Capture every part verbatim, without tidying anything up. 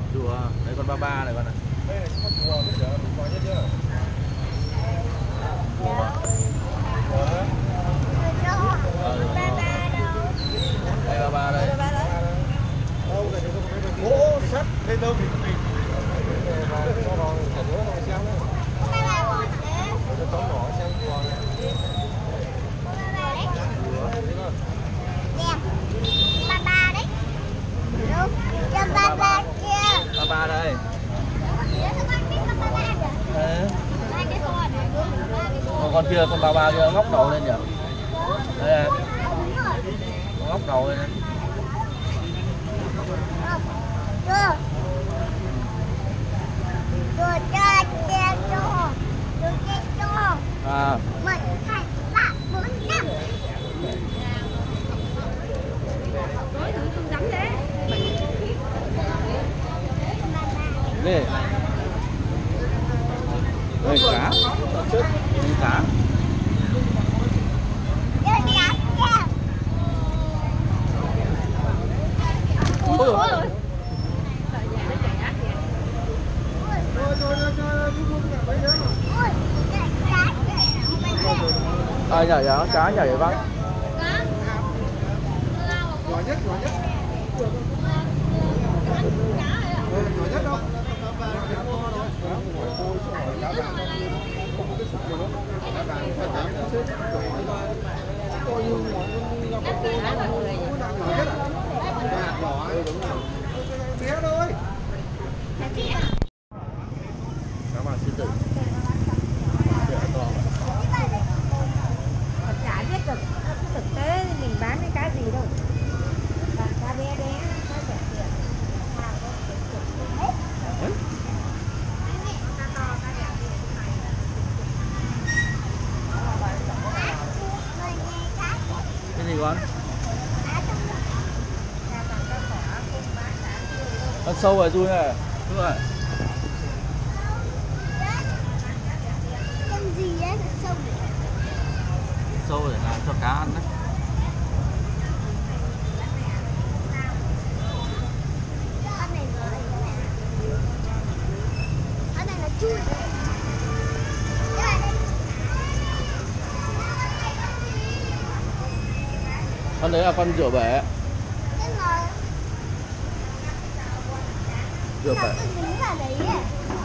Chùa, đấy con ba ba này con này. Đây này có chùa bây giờ có nhất chưa? Chùa. Đây ba ba đây. Ồ, sắt lên đâu thì mình. Cho nó chả nhớ nó xem nữa. Cho cháu nhỏ xem chùa. Ba ba đấy. Đúng. Cho ba ba kia. Ba ba đây. Đấy. Còn con kia, con ba ba kia ngóc đầu lên nhỉ? Đây này. Ngóc đầu lên. Chưa. Chưa cho kia cho. Chưa kia cho. À. Một, hai, ba, bốn, năm. Đây. Đây cá. Đây cá. Ôi ôi. À nhảy nhảy cá nhảy bác. Nhỏ nhất, nhỏ nhất. Nhỏ nhất đâu? Bé thôi. Cá vàng sư tử. Chả biết được thực tế mình bán cái cá gì đâu. Bán cá bé bé, cá rẻ tiền. Cái gì con? Con sâu rồi Dui này. Đúng rồi. Con gì đấy? Sâu đấy. Sâu để làm cho cá ăn đấy. Con này là cái này. Con này là chui. Con đấy là con rửa bể. Cái ngồi. Rửa Là bể. cái dính vào đấy ấy.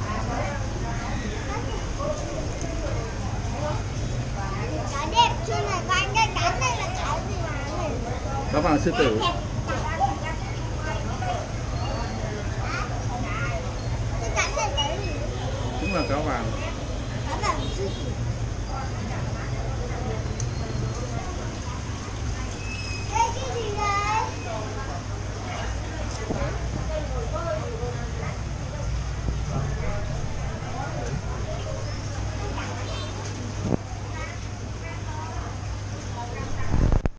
Cá đẹp chưa này, và anh đây cá này là cá gì mà này? Cá vàng sư tử. Cái cá này cái gì? Cũng là cá vàng. Cá vàng sư tử.